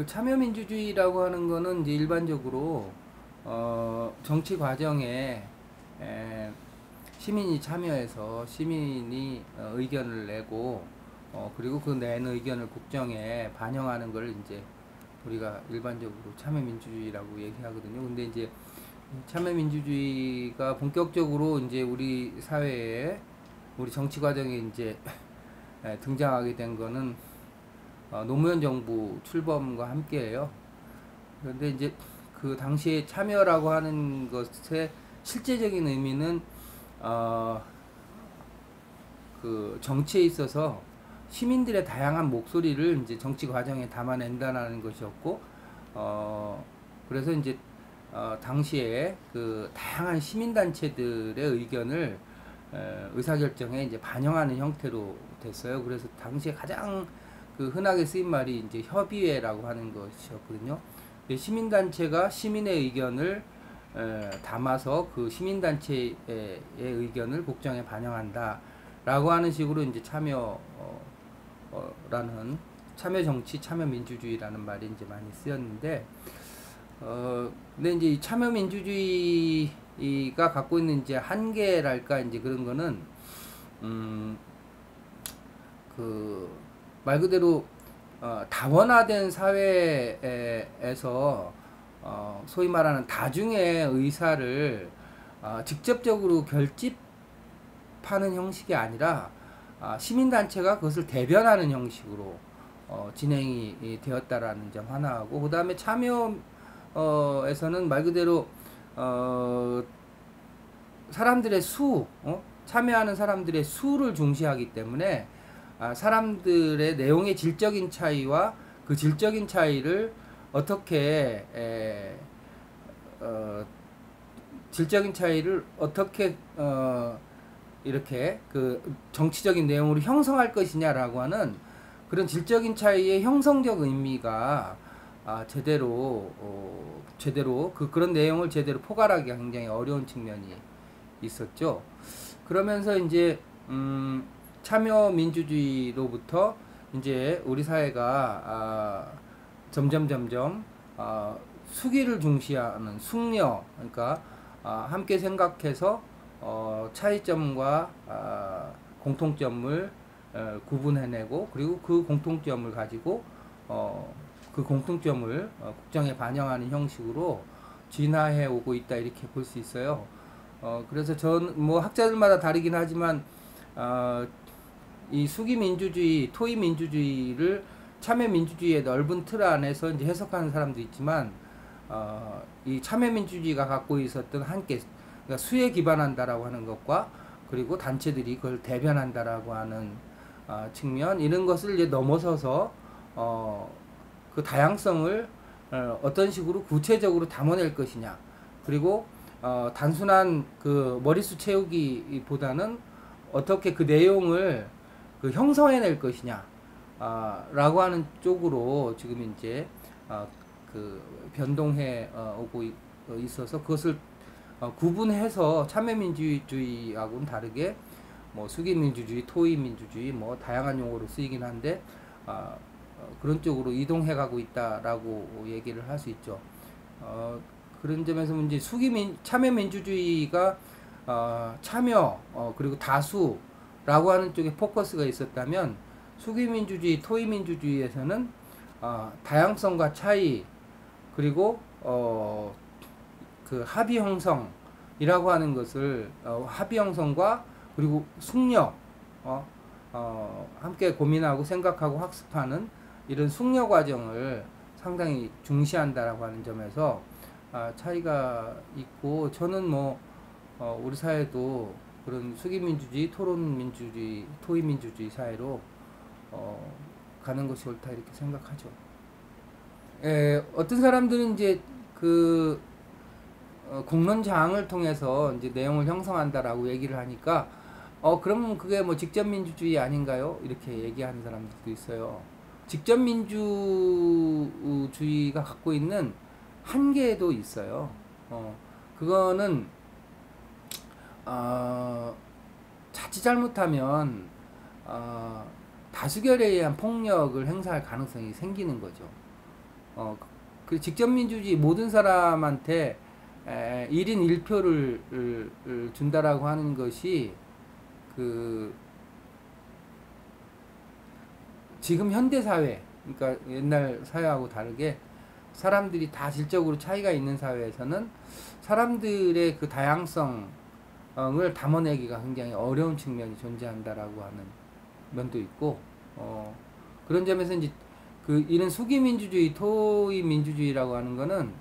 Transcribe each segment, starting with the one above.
그 참여민주주의라고 하는 거는 이제 일반적으로 정치 과정에 에, 시민이 참여해서 시민이 의견을 내고 그리고 그 낸 의견을 국정에 반영하는 걸 이제 우리가 일반적으로 참여민주주의라고 얘기하거든요. 근데 이제 참여민주주의가 본격적으로 이제 우리 사회에 우리 정치 과정에 이제 등장하게 된 거는 노무현 정부 출범과 함께해요. 그런데 이제 그 당시에 참여라고 하는 것의 실제적인 의미는 그 정치에 있어서 시민들의 다양한 목소리를 이제 정치 과정에 담아낸다는 것이었고, 그래서 이제 당시에 그 다양한 시민단체들의 의견을 의사결정에 이제 반영하는 형태로 됐어요. 그래서 당시에 가장 그 흔하게 쓰인 말이 이제 협의회라고 하는 것이었거든요. 시민단체가 시민의 의견을 담아서 그 시민단체의 의견을 국정에 반영한다 라고 하는 식으로 이제 참여라는 참여정치, 참여민주주의라는 말이 이제 많이 쓰였는데, 근데 이제 이 참여민주주의가 갖고 있는 이제 한계랄까 이제 그런 거는, 그 말 그대로 다원화된 사회에서 소위 말하는 다중의 의사를 직접적으로 결집하는 형식이 아니라 시민단체가 그것을 대변하는 형식으로 진행이 되었다라는 점 하나하고, 그 다음에 참여에서는 말 그대로 사람들의 참여하는 사람들의 수를 중시하기 때문에 사람들의 내용의 질적인 차이와 그 질적인 차이를 어떻게 질적인 차이를 어떻게 이렇게 그 정치적인 내용으로 형성할 것이냐라고 하는 그런 질적인 차이의 형성적 의미가 제대로 그런 내용을 제대로 포괄하기가 굉장히 어려운 측면이 있었죠. 그러면서 이제 참여민주주의로부터 이제 우리 사회가 점점 수기를 중시하는 숙려, 그러니까 함께 생각해서 차이점과 공통점을 구분해내고, 그리고 그 공통점을 가지고 그 공통점을 국정에 반영하는 형식으로 진화해 오고 있다, 이렇게 볼 수 있어요. 그래서 전 뭐 학자들마다 다르긴 하지만 이 수기 민주주의, 토의 민주주의를 참여 민주주의의 넓은 틀 안에서 이제 해석하는 사람도 있지만, 이 참여 민주주의가 갖고 있었던 한계, 그러니까 수에 기반한다라고 하는 것과, 그리고 단체들이 그걸 대변한다라고 하는 측면, 이런 것을 이제 넘어서서 그 다양성을 어떤 식으로 구체적으로 담아낼 것이냐, 그리고 단순한 그 머릿수 채우기보다는 어떻게 그 내용을 그 형성해낼 것이냐 라고 하는 쪽으로 지금 이제 그 변동해 오고 있어서, 그것을 구분해서 참여민주주의하고는 다르게 뭐 수기민주주의, 토의민주주의 뭐 다양한 용어로 쓰이긴 한데 그런 쪽으로 이동해가고 있다라고 얘기를 할 수 있죠. 그런 점에서 이제 참여민주주의가 참여 그리고 다수라고 하는 쪽에 포커스가 있었다면, 수기민주주의, 토의민주주의에서는 다양성과 차이, 그리고 그 합의 형성이라고 하는 것을 합의 형성과 그리고 숙려, 함께 고민하고 생각하고 학습하는 이런 숙려 과정을 상당히 중시한다라고 하는 점에서 차이가 있고, 저는 뭐 우리 사회도 그런 수기민주주의, 토론민주주의, 토의민주주의 사회로 가는 것이 옳다, 이렇게 생각하죠. 어떤 사람들은 이제 그 공론장을 통해서 이제 내용을 형성한다라고 얘기를 하니까 그러면 그게 뭐 직접민주주의 아닌가요? 이렇게 얘기하는 사람들도 있어요. 직접민주주의가 갖고 있는 한계도 있어요. 그거는 자칫 잘못하면 다수결에 의한 폭력을 행사할 가능성이 생기는 거죠. 그 직접민주주의 모든 사람한테 1인 1표를 준다라고 하는 것이 그 지금 현대 사회, 그러니까 옛날 사회하고 다르게 사람들이 다 질적으로 차이가 있는 사회에서는 사람들의 그 다양성을 담아내기가 굉장히 어려운 측면이 존재한다라고 하는 면도 있고, 그런 점에서 이제 그 이런 수기민주주의, 토의민주주의라고 하는 거는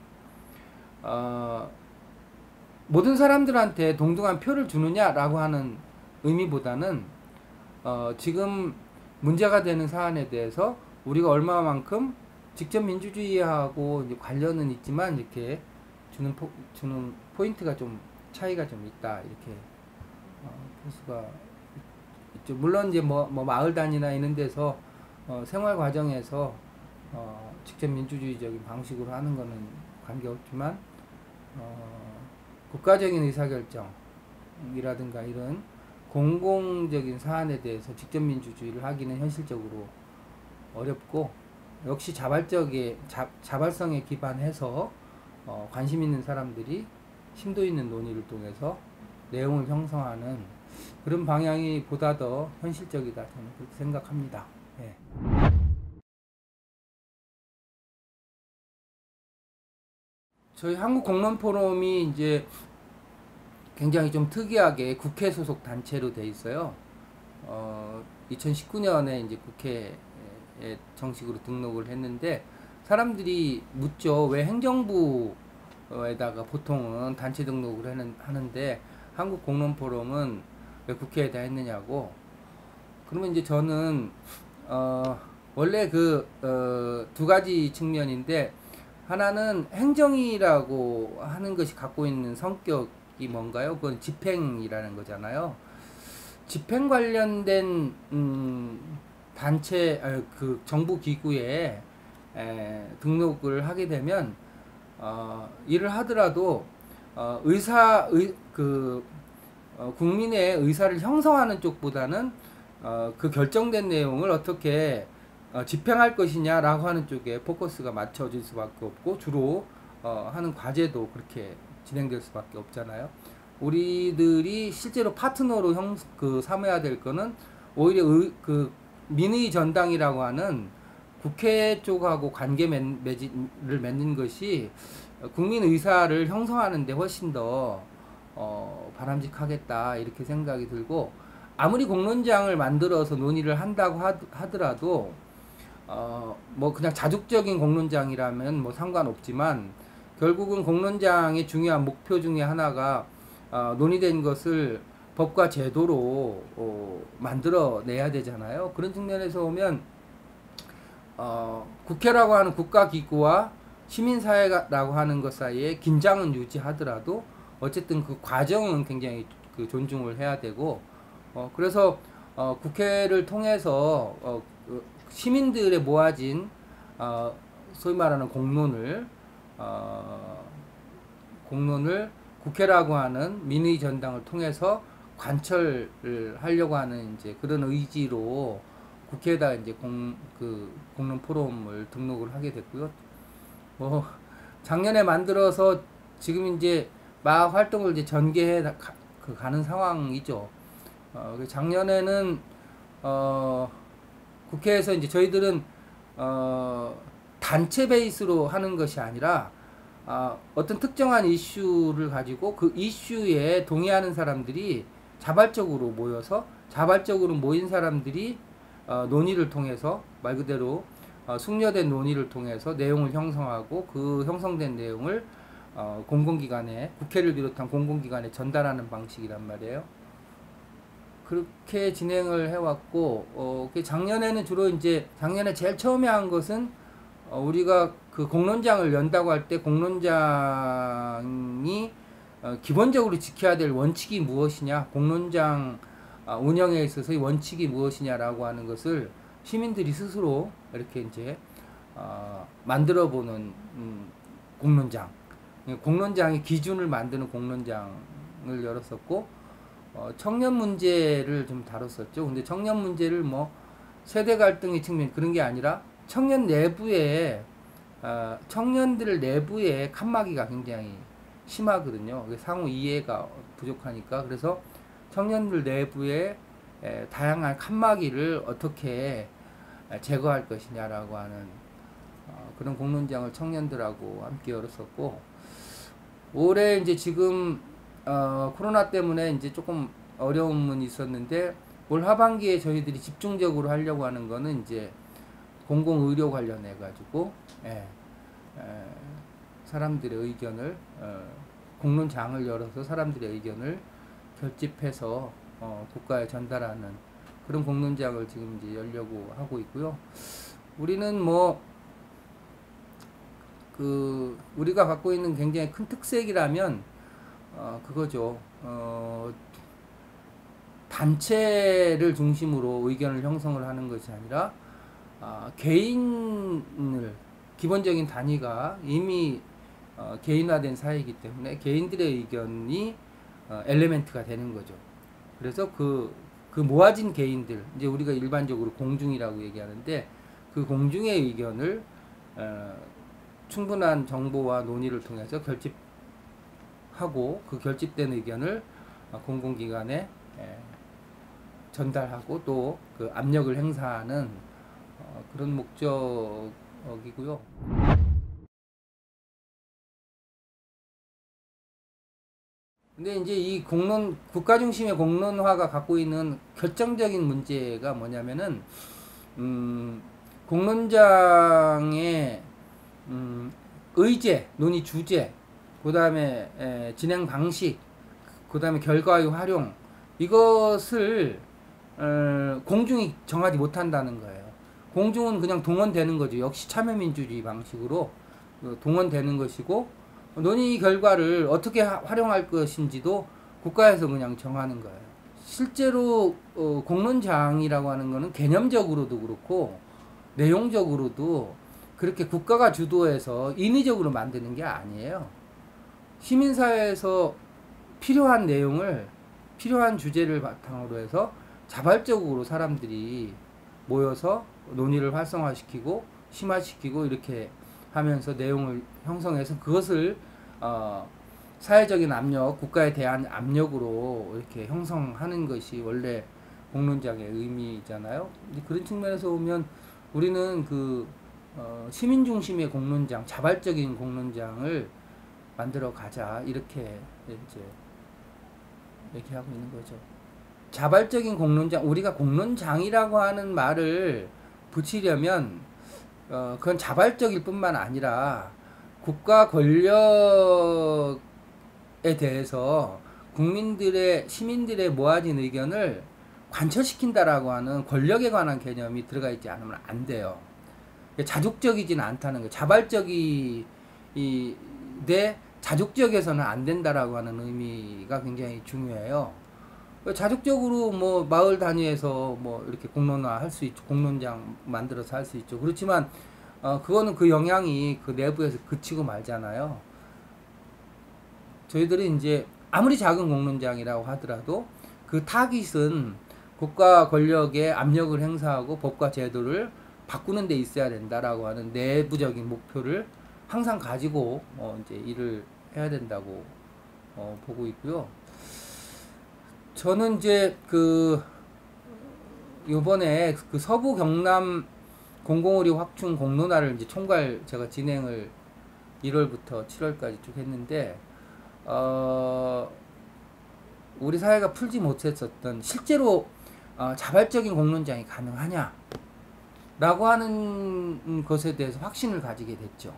모든 사람들한테 동등한 표를 주느냐라고 하는 의미보다는 지금 문제가 되는 사안에 대해서 우리가 얼마만큼 직접 민주주의하고 이제 관련은 있지만 이렇게 주는 포인트가 좀 차이가 좀 있다, 이렇게 볼 수가 있죠. 물론 이제 뭐 마을 단위나 이런 데서 생활 과정에서 직접 민주주의적인 방식으로 하는 거는 관계없지만 국가적인 의사결정이라든가 이런 공공적인 사안에 대해서 직접 민주주의를 하기는 현실적으로 어렵고, 역시 자발성에 기반해서 관심 있는 사람들이 심도 있는 논의를 통해서 내용을 형성하는 그런 방향이 보다 더 현실적이다, 저는 그렇게 생각합니다. 예. 저희 한국공론포럼이 이제 굉장히 좀 특이하게 국회 소속 단체로 돼 있어요. 2019년에 이제 국회에 정식으로 등록을 했는데, 사람들이 묻죠. 왜 행정부에다가 보통은 단체 등록을 하는데 한국공론포럼은 왜 국회에다 했느냐고. 그러면 이제 저는 원래 두 가지 측면인데, 하나는 행정이라고 하는 것이 갖고 있는 성격이 뭔가요? 그건 집행이라는 거잖아요. 집행 관련된 단체, 그 정부 기구에 등록을 하게 되면 일을 하더라도 국민의 의사를 형성하는 쪽보다는 그 결정된 내용을 어떻게 집행할 것이냐라고 하는 쪽에 포커스가 맞춰질 수밖에 없고, 주로 하는 과제도 그렇게 진행될 수밖에 없잖아요. 우리들이 실제로 파트너로 삼아야 될 거는 오히려 민의 전당이라고 하는 국회 쪽하고 관계 맺을 맺는 것이 국민 의사를 형성하는 데 훨씬 더 바람직하겠다, 이렇게 생각이 들고, 아무리 공론장을 만들어서 논의를 한다고 하더라도 뭐 그냥 자족적인 공론장이라면 뭐 상관없지만, 결국은 공론장의 중요한 목표 중에 하나가 논의된 것을 법과 제도로 만들어내야 되잖아요. 그런 측면에서 보면 국회라고 하는 국가기구와 시민사회라고 하는 것 사이에 긴장은 유지하더라도 어쨌든 그 과정은 굉장히 그 존중을 해야 되고, 그래서 국회를 통해서 시민들의 모아진 소위 말하는 공론을 국회라고 하는 민의 전당을 통해서 관철을 하려고 하는 이제 그런 의지로 국회에다 이제 공론 포럼을 등록을 하게 됐고요. 뭐 작년에 만들어서 지금 이제 막 활동을 이제 전개해 가는 상황이죠. 작년에는 국회에서 이제 저희들은 단체 베이스로 하는 것이 아니라 어떤 특정한 이슈를 가지고 그 이슈에 동의하는 사람들이 자발적으로 모여서, 자발적으로 모인 사람들이 논의를 통해서, 말 그대로 숙려된 논의를 통해서 내용을 형성하고, 그 형성된 내용을 공공기관에, 국회를 비롯한 공공기관에 전달하는 방식이란 말이에요. 그렇게 진행을 해왔고, 작년에는 주로 이제 작년에 제일 처음에 한 것은 우리가 그 공론장을 연다고 할 때 공론장이 기본적으로 지켜야 될 원칙이 무엇이냐, 공론장 운영에 있어서의 원칙이 무엇이냐라고 하는 것을 시민들이 스스로 이렇게 이제 만들어보는 공론장의 기준을 만드는 공론장을 열었었고, 청년 문제를 좀 다뤘었죠. 근데 청년 문제를 뭐 세대 갈등의 측면, 그런 게 아니라 청년 내부에 청년들 내부의 칸막이가 굉장히 심하거든요. 상호 이해가 부족하니까. 그래서 청년들 내부의 다양한 칸막이를 어떻게 제거할 것이냐라고 하는 그런 공론장을 청년들하고 함께 열었었고, 올해 이제 지금 코로나 때문에 이제 조금 어려움은 있었는데, 올 하반기에 저희들이 집중적으로 하려고 하는 거는 이제 공공의료 관련해 가지고 사람들의 의견을 공론장을 열어서 사람들의 의견을 결집해서 국가에 전달하는 그런 공론장을 지금 이제 열려고 하고 있고요. 우리는 뭐 우리가 갖고 있는 굉장히 큰 특색이라면 그거죠. 단체를 중심으로 의견을 형성을 하는 것이 아니라 개인을, 기본적인 단위가 이미 개인화된 사회이기 때문에 개인들의 의견이 엘리멘트가 되는 거죠. 그래서 그 모아진 개인들, 이제 우리가 일반적으로 공중이라고 얘기하는데, 그 공중의 의견을 충분한 정보와 논의를 통해서 결집하고, 그 결집된 의견을 공공기관에 전달하고 또 그 압력을 행사하는 그런 목적이고요. 근데 이제 이 국가 중심의 공론화가 갖고 있는 결정적인 문제가 뭐냐면은, 공론장의 의제, 논의 주제, 그 다음에 진행 방식, 그 다음에 결과의 활용, 이것을 공중이 정하지 못한다는 거예요. 공중은 그냥 동원되는 거죠. 역시 참여민주주의 방식으로 동원되는 것이고, 논의 결과를 어떻게 활용할 것인지도 국가에서 그냥 정하는 거예요. 실제로 공론장이라고 하는 거는 개념적으로도 그렇고 내용적으로도 그렇게 국가가 주도해서 인위적으로 만드는 게 아니에요. 시민사회에서 필요한 내용을, 필요한 주제를 바탕으로 해서 자발적으로 사람들이 모여서 논의를 활성화시키고 심화시키고 이렇게 하면서 내용을 형성해서 그것을 사회적인 압력, 국가에 대한 압력으로 이렇게 형성하는 것이 원래 공론장의 의미잖아요. 그런 측면에서 보면 우리는 시민 중심의 공론장, 자발적인 공론장을 만들어 가자, 이렇게 이제 얘기하고 있는 거죠. 자발적인 공론장, 우리가 공론장이라고 하는 말을 붙이려면 그건 자발적일 뿐만 아니라 국가 권력에 대해서 시민들의 모아진 의견을 관철시킨다라고 하는 권력에 관한 개념이 들어가 있지 않으면 안 돼요. 자족적이지는 않다는 거예요. 자족적에서는 안 된다라고 하는 의미가 굉장히 중요해요. 자족적으로 뭐 마을 단위에서 뭐 이렇게 공론화 할 수 있죠. 공론장 만들어서 할 수 있죠. 그렇지만 그거는 그 영향이 그 내부에서 그치고 말잖아요. 저희들이 이제 아무리 작은 공론장이라고 하더라도 그 타깃은 국가 권력의 압력을 행사하고 법과 제도를 바꾸는 데 있어야 된다라고 하는 내부적인 목표를 항상 가지고 이제 일을 해야 된다고 보고 있고요. 저는 이제 요번에 서부 경남 공공의료 확충 공론화를 이제 총괄 제가 진행을 1월부터 7월까지 쭉 했는데, 우리 사회가 풀지 못했었던 실제로 자발적인 공론장이 가능하냐 라고 하는 것에 대해서 확신을 가지게 됐죠.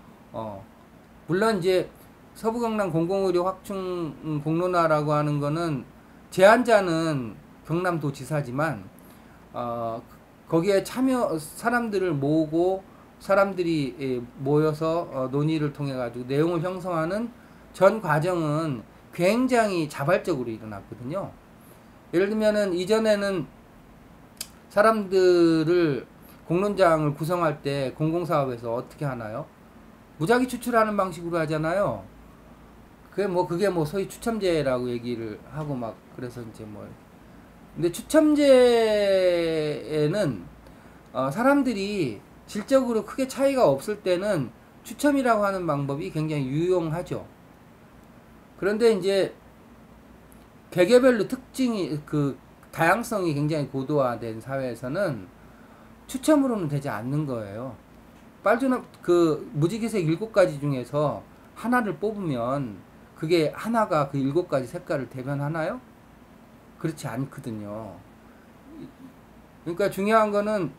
물론 이제 서부 경남 공공의료 확충 공론화라고 하는 거는 제안자는 경남도지사지만 거기에 사람들을 모으고 사람들이 모여서 논의를 통해 가지고 내용을 형성하는 전 과정은 굉장히 자발적으로 일어났거든요. 예를 들면은 이전에는 사람들을 공론장을 구성할 때 공공사업에서 어떻게 하나요? 무작위 추출하는 방식으로 하잖아요. 그게 소위 추첨제라고 얘기를 하고 막 그래서 이제 근데 추첨제에는 사람들이 질적으로 크게 차이가 없을 때는 추첨이라고 하는 방법이 굉장히 유용하죠. 그런데 이제 개개별로 특징이 다양성이 굉장히 고도화된 사회에서는 추첨으로는 되지 않는 거예요. 빨주노 무지개색 7가지 중에서 하나를 뽑으면 그게 하나가 그 7가지 색깔을 대변하나요? 그렇지 않거든요. 그러니까 중요한 거는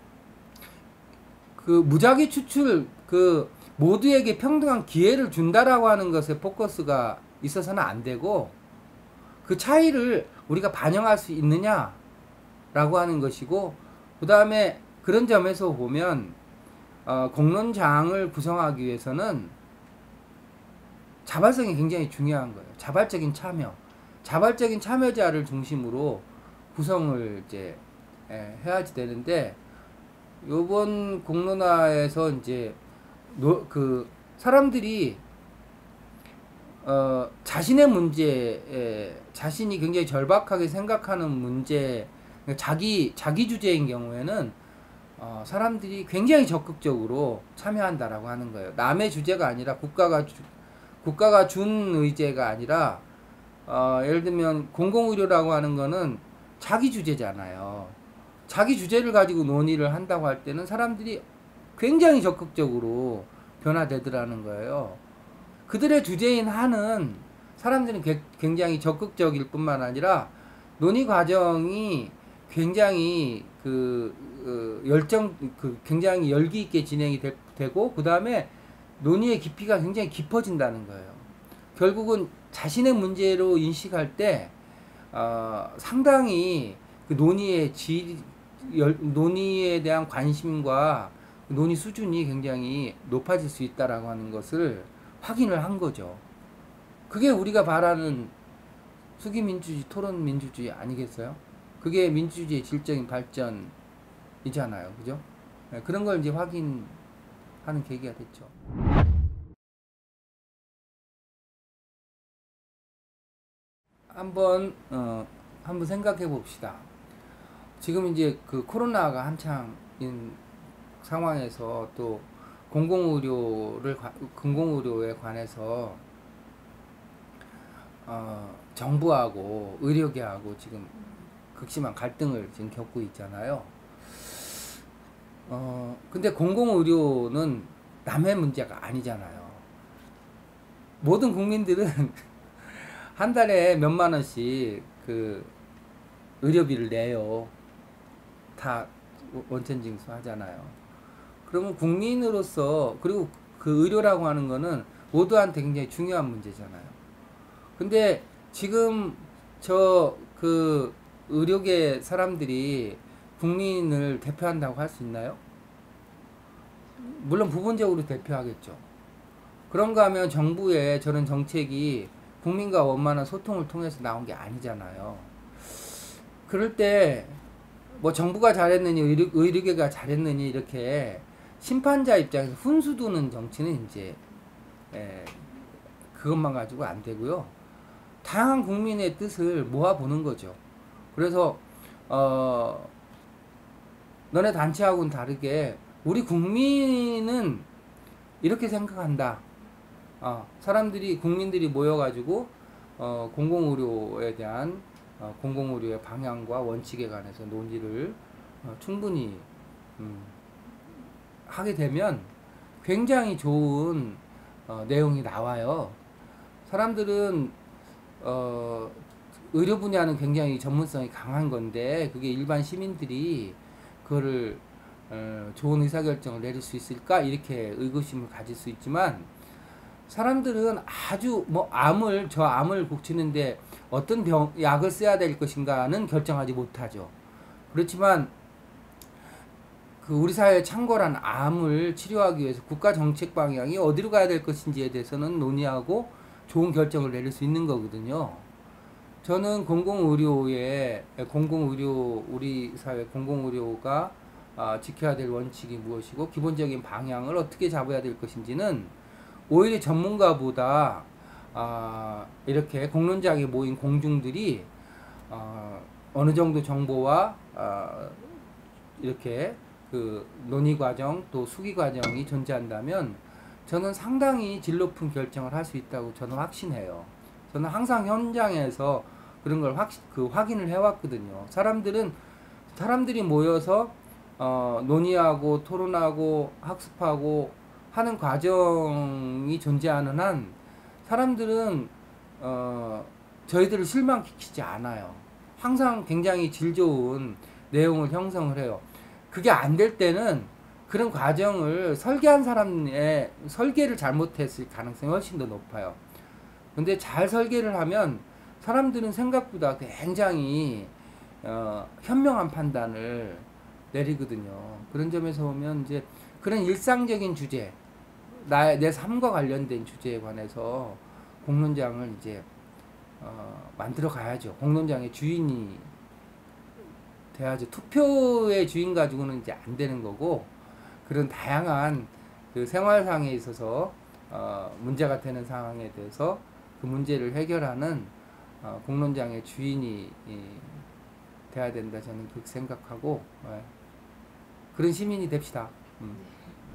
무작위 추출, 모두에게 평등한 기회를 준다라고 하는 것에 포커스가 있어서는 안 되고, 그 차이를 우리가 반영할 수 있느냐라고 하는 것이고, 그 다음에 그런 점에서 보면 공론장을 구성하기 위해서는 자발성이 굉장히 중요한 거예요. 자발적인 참여, 자발적인 참여자를 중심으로 구성을 이제 해야지 되는데, 요번 공론화에서 이제 사람들이 자신의 문제에 자신이 굉장히 절박하게 생각하는 문제, 자기 주제인 경우에는 사람들이 굉장히 적극적으로 참여한다라고 하는 거예요. 남의 주제가 아니라 국가가 준 의제가 아니라 예를 들면 공공의료라고 하는 거는 자기 주제잖아요. 자기 주제를 가지고 논의를 한다고 할 때는 사람들이 굉장히 적극적으로 변화되더라는 거예요. 그들의 주제인 한은 사람들은 굉장히 적극적일 뿐만 아니라 논의 과정이 굉장히 굉장히 열기 있게 진행이 되고, 그 다음에 논의의 깊이가 굉장히 깊어진다는 거예요. 결국은 자신의 문제로 인식할 때 상당히 그 논의에 대한 관심과 논의 수준이 굉장히 높아질 수 있다라고 하는 것을 확인을 한 거죠. 그게 우리가 바라는 수기민주주의, 토론민주주의 아니겠어요? 그게 민주주의의 질적인 발전이잖아요. 그죠? 네, 그런 걸 이제 확인하는 계기가 됐죠. 한번 생각해 봅시다. 지금 이제 코로나가 한창인 상황에서 또 공공의료에 관해서 정부하고 의료계하고 지금 극심한 갈등을 지금 겪고 있잖아요. 근데 공공의료는 남의 문제가 아니잖아요. 모든 국민들은 한 달에 몇만 원씩 의료비를 내요. 다 원천징수 하잖아요. 그러면 국민으로서, 그리고 그 의료라고 하는 거는 모두한테 굉장히 중요한 문제잖아요. 근데 지금 의료계 사람들이 국민을 대표한다고 할 수 있나요? 물론 부분적으로 대표하겠죠. 그런가 하면 정부의 저런 정책이 국민과 원만한 소통을 통해서 나온 게 아니잖아요. 그럴 때 뭐 정부가 잘했느니 의료계가 잘했느니 이렇게 심판자 입장에서 훈수 두는 정치는 이제 그것만 가지고 안 되고요. 다양한 국민의 뜻을 모아보는 거죠. 그래서 너네 단체하고는 다르게 우리 국민은 이렇게 생각한다. 국민들이 모여가지고 공공의료에 대한 공공의료의 방향과 원칙에 관해서 논의를 충분히 하게 되면 굉장히 좋은 내용이 나와요. 사람들은 의료 분야는 굉장히 전문성이 강한 건데 그게 일반 시민들이 그거를 좋은 의사결정을 내릴 수 있을까? 이렇게 의구심을 가질 수 있지만, 사람들은 아주 암을 고치는데 어떤 약을 써야 될 것인가는 결정하지 못하죠. 그렇지만 우리 사회의 창궐한 암을 치료하기 위해서 국가 정책 방향이 어디로 가야 될 것인지에 대해서는 논의하고 좋은 결정을 내릴 수 있는 거거든요. 저는 우리 사회 공공의료가 지켜야 될 원칙이 무엇이고 기본적인 방향을 어떻게 잡아야 될 것인지는 오히려 전문가보다 이렇게 공론장에 모인 공중들이 어느 정도 정보와 이렇게 그 논의 과정 또 수기 과정이 존재한다면 저는 상당히 질 높은 결정을 할 수 있다고 저는 확신해요. 저는 항상 현장에서 그런 걸 확인을 해왔거든요. 사람들이 모여서 논의하고 토론하고 학습하고 하는 과정이 존재하는 한 사람들은 저희들을 실망시키지 않아요. 항상 굉장히 질 좋은 내용을 형성을 해요. 그게 안 될 때는 그런 과정을 설계한 사람의 설계를 잘못했을 가능성이 훨씬 더 높아요. 근데 잘 설계를 하면 사람들은 생각보다 굉장히 현명한 판단을 내리거든요. 그런 점에서 보면 이제 그런 일상적인 주제, 내 삶과 관련된 주제에 관해서 공론장을 이제 만들어 가야죠. 공론장의 주인이 돼야죠. 투표의 주인 가지고는 이제 안 되는 거고, 그런 다양한 그 생활상에 있어서 문제가 되는 상황에 대해서 그 문제를 해결하는 공론장의 주인이 돼야 된다. 저는 그렇게 생각하고 그런 시민이 됩시다.